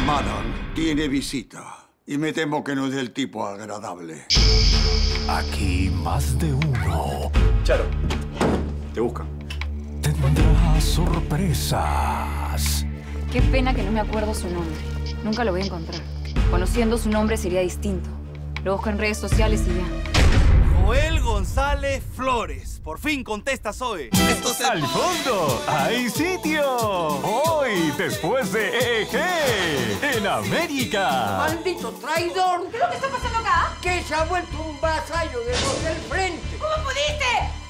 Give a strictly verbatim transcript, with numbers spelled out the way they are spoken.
Madame tiene visita. Y me temo que no es del tipo agradable. Aquí más de uno. Charo, te buscan. Tendrá sorpresas. Qué pena que no me acuerdo su nombre. Nunca lo voy a encontrar. Conociendo su nombre sería distinto. Lo busco en redes sociales y ya. Joel González Flores. Por fin contesta Zoe. Esto se... ¡Al fondo! ¡Hay sitio! Hoy, después de E E G, en América. ¡Maldito traidor! ¿Qué es lo que está pasando acá? ¡Que se ha vuelto un vasallo de los del frente! ¿Cómo pudiste?